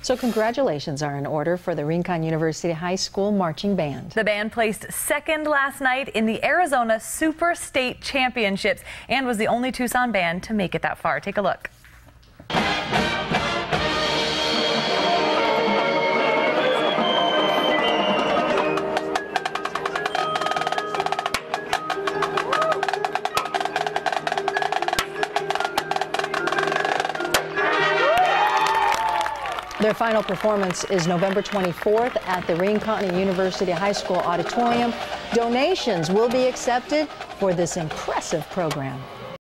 So congratulations are in order for the Rincon University High School Marching Band. The band placed second last night in the Arizona Super State Championships and was the only Tucson band to make it that far. Take a look. Their final performance is November 24th at the Rincon University High School Auditorium. Donations will be accepted for this impressive program.